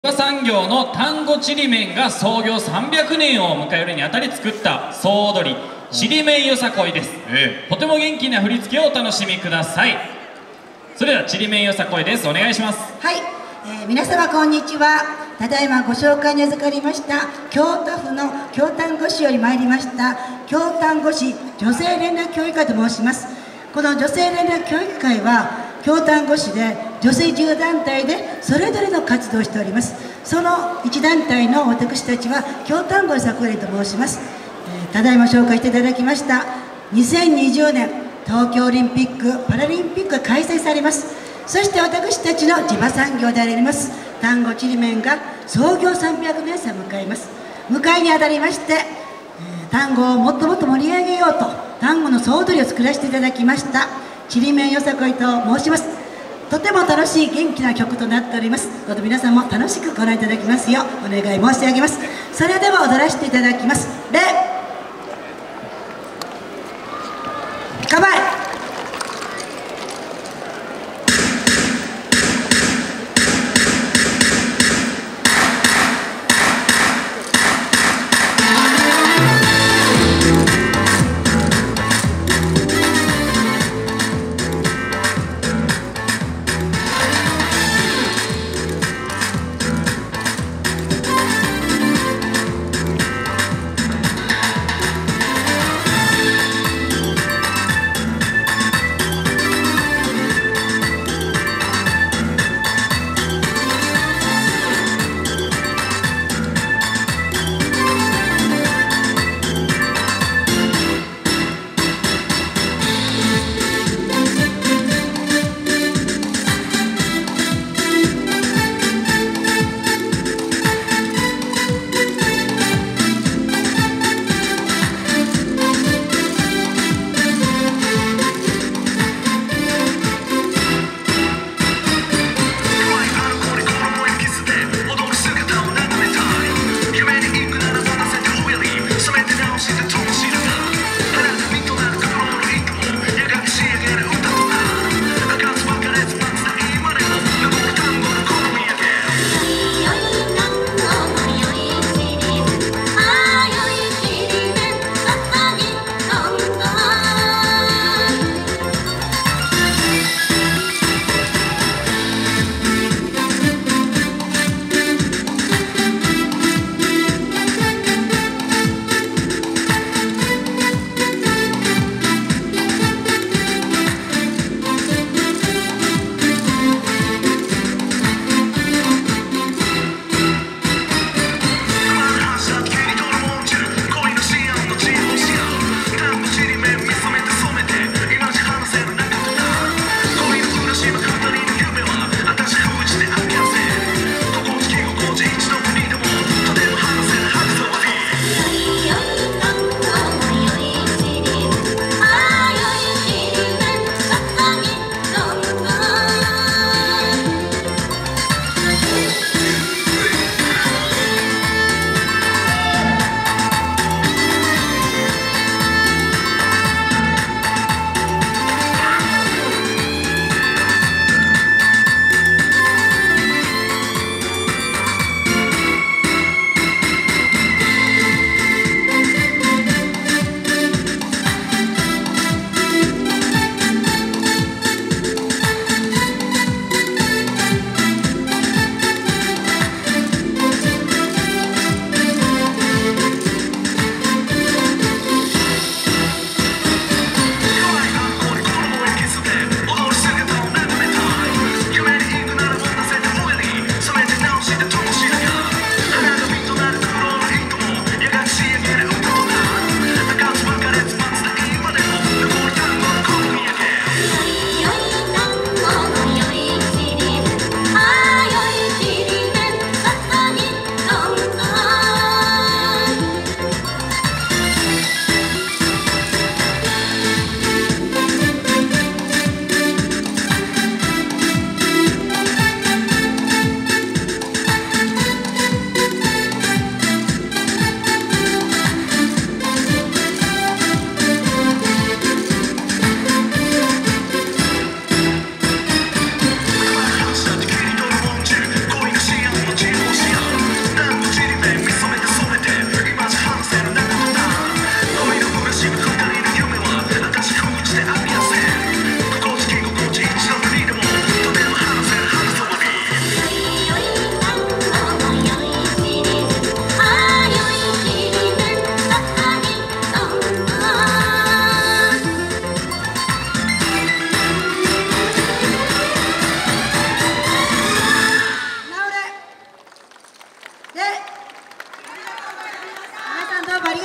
産業の丹後ちりめんが創業300年を迎えるにあたり作った総踊りちりめんよさこいです、とても元気な振り付けをお楽しみください。それではちりめんよさこいです。お願いします。 はい、皆様こんにちは。ただいまご紹介に預かりました京都府の京丹後市より参りました京丹後市女性連絡協議会と申します。この女性連絡協議会は京丹後市で女性10団体でそれぞれの活動をしております。その1団体の私たちは京丹後よさこいと申します。ただいま紹介していただきました2020年東京オリンピック・パラリンピックが開催されます。そして私たちの地場産業であります丹後ちりめんが創業300年祭を迎えます。迎えにあたりまして丹後をもっともっと盛り上げようと丹後の総踊りを作らせていただきましたちりめんよさこいと申します。とても楽しい元気な曲となっております。どうぞ皆さんも楽しくご覧いただきますようお願い申し上げます。それでは踊らせていただきます。構え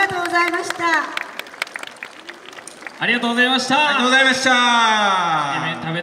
がとうございました。 ありがとうございました。 ありがとうございました。